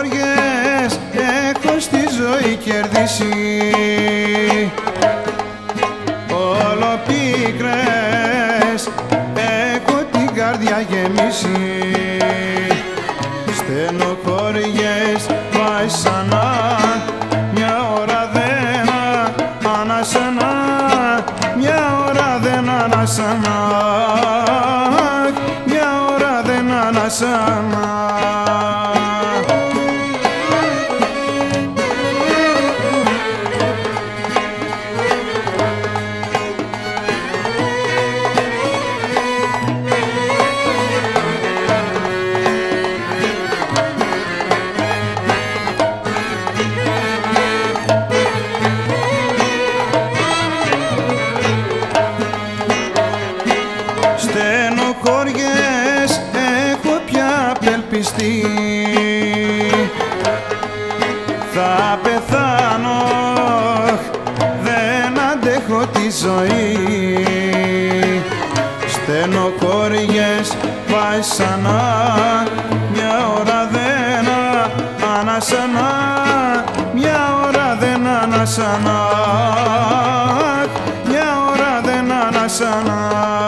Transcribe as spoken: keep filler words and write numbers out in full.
στενοχώριες έχω στη ζωή κερδίσει, όλο πίκρες έχω την καρδιά γεμίσει. Στενοχώριες πάει σαν μια ώρα δεν ανασανά, μια ώρα δεν ανασανά, μια ώρα δεν ανασανά. Στενοχώριες έχω πια απελπιστεί, θα πεθάνω, δεν αντέχω τη ζωή. Στενοχώριες πάει σαν μια ώρα δεν ανασανά, μια ώρα δεν ανασανά, μια ώρα δεν ανασανά.